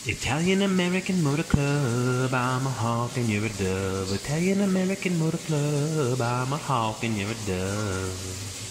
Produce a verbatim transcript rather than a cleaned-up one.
Italian American Motor Club, I'm a hawk and you're a dove. Italian American Motor Club, I'm a hawk and you're a dove.